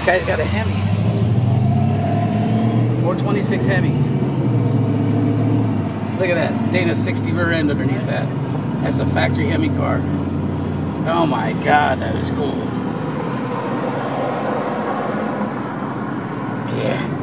Guy's got a Hemi. 426 Hemi. Look at that. Dana 60 rear end underneath that. That's a factory Hemi car. Oh my God, that is cool. Yeah.